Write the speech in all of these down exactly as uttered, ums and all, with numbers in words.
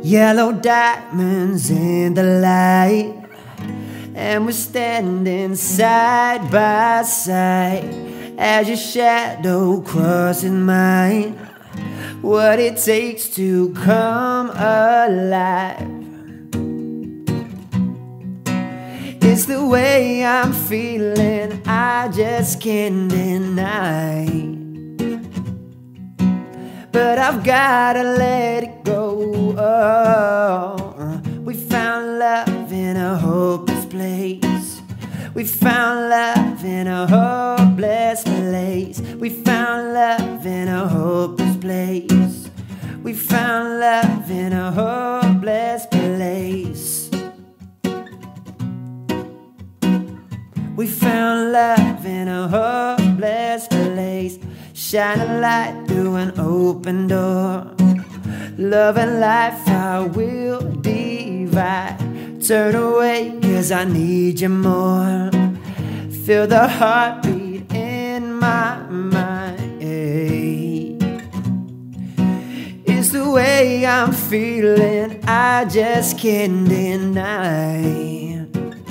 Yellow diamonds in the light, and we're standing side by side as your shadow crosses mine. What it takes to come alive, it's the way I'm feeling, I just can't deny. But I've gotta let it go. Oh, we found love in a hopeless place. We found love in a hopeless place. We found love in a hopeless place. We found love in a hopeless place. We found love in a hopeless place. Shine a light through an open door. Love and life I will divide. Turn away cause I need you more. Feel the heartbeat in my mind. It's the way I'm feeling, I just can't deny.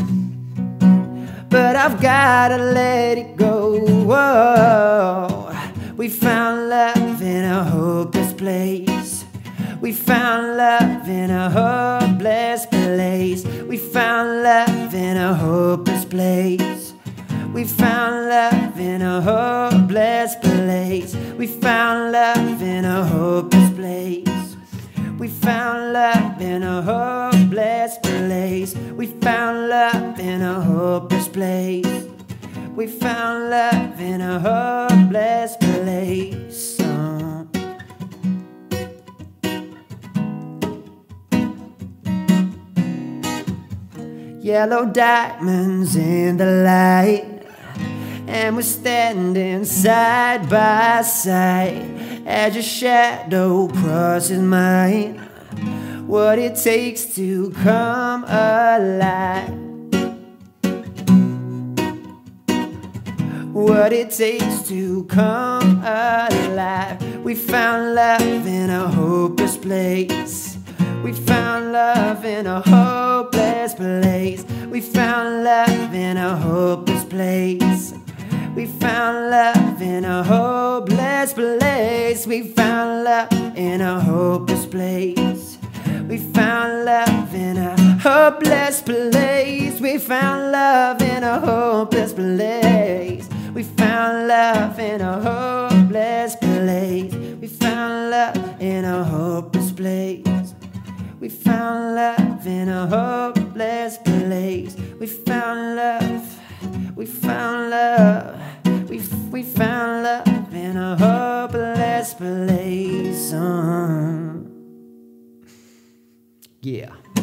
But I've gotta let it go. Whoa. We found love in a hopeless place. We found love in a hopeless place. We found love in a hopeless place. We found love in a hopeless place. We found love in a hopeless place. We found love in a hopeless place. We found love in a hopeless place. We found love in a hopeless place. Oh. Yellow diamonds in the light, and we're standing side by side as your shadow crosses mine. What it takes to come alive, what it takes to come alive. We found love in a hopeless place. We found love in a hopeless place. We found love in a hopeless place. We found love in a hopeless place. We found love in a hopeless place. We found love in a hopeless place. We found love in a hopeless place. We found love in a hopeless place. We found love in a hopeless place. We found love in a hopeless place. We found love. We found love. We we found love in a hopeless place. Uh. Yeah.